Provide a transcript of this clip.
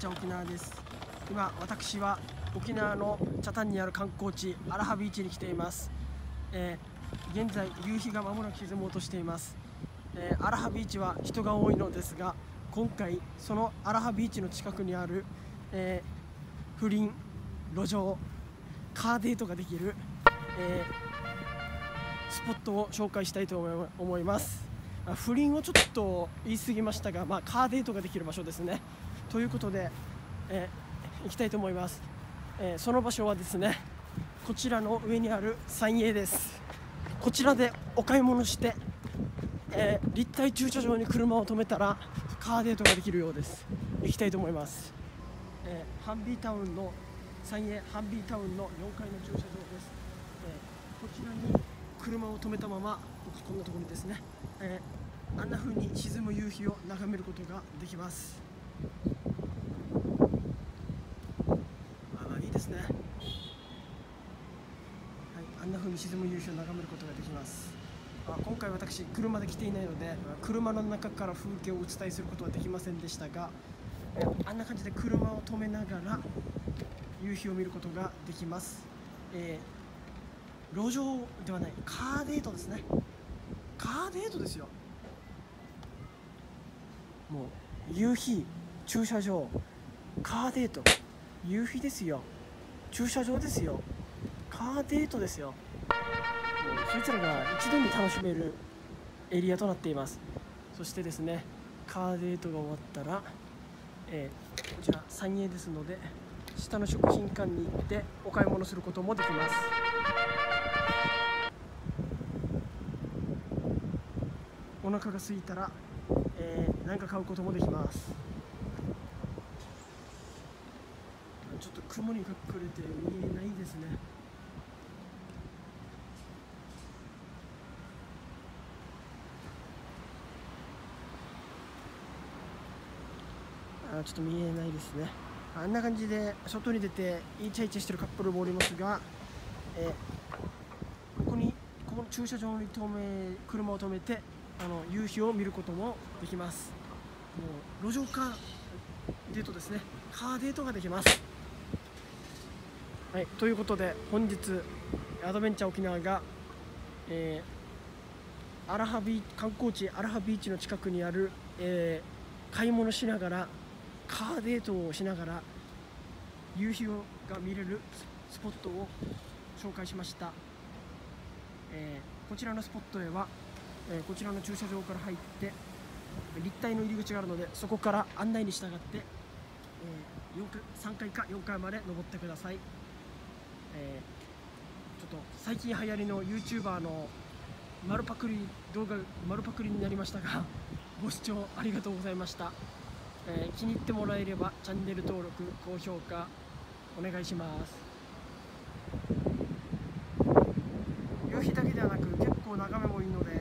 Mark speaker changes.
Speaker 1: 茶沖縄です。今私は沖縄の北谷にある観光地アラハビーチに来ています。現在夕日が間もなく沈もうとしています。アラハビーチは人が多いのですが、今回そのアラハビーチの近くにある、不倫、路上、カーデートができる、スポットを紹介したいと思います。不倫をちょっと言い過ぎましたが、カーデートができる場所ですね。ということで、行きたいと思います。その場所はですね、こちらの上にある三栄です。こちらでお買い物して、立体駐車場に車を止めたらカーデートができるようです。行きたいと思います。ハンビータウンの三栄ハンビータウンの4階の駐車場です。こちらに車を止めたままこんなところにですね、あんな風に沈む夕日を眺めることができます。いいですね。はい、あんな風に沈む夕日を眺めることができます。今回私車で来ていないので車の中から風景をお伝えすることはできませんでしたが、あんな感じで車を止めながら夕日を見ることができます。路上ではないカーデートですね。カーデートですよ。もう夕日、駐車場、カーデート、夕日ですよ、駐車場ですよ、カーデートですよ。もうそいつらが一度に楽しめるエリアとなっています。そしてですね、カーデートが終わったら、こちら三栄ですので下の食品館に行ってお買い物することもできます。お腹が空いたら、何か買うこともできます。ちょっと雲に隠れて見えないですね。ちょっと見えないですね。あんな感じで外に出てイチャイチャしてるカップルもおりますが、この駐車場に車を止めて夕日を見ることもできます。もう路上カーデートですね。カーデートができます。はい、ということで本日アドベンチャー沖縄が、観光地アラハビーチの近くにある、買い物しながらカーデートをしながら夕日が見れるスポットを紹介しました。こちらのスポットへは、こちらの駐車場から入って立体の入り口があるので、そこから案内に従って、3階か4階まで登ってください。ちょっと最近流行りの YouTuber の丸パクリになりましたが、ご視聴ありがとうございました。気に入ってもらえればチャンネル登録、高評価お願いします。夕日だけではなく結構眺めもいいので